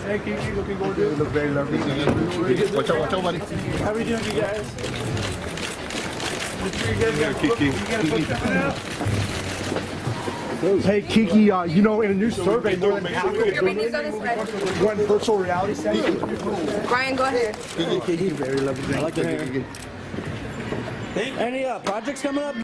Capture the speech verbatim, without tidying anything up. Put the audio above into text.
Hey, Keke, looking gorgeous. You look very lovely. Watch out, watch out, buddy. How are we doing, you guys? Make sure you guys got Keke. You got a book coming out? Hey, Keke, uh, you know, in a new survey, more than half of the went virtual reality set. Ryan, go ahead. Keke, very lovely. I like the hair. Any uh, projects coming up?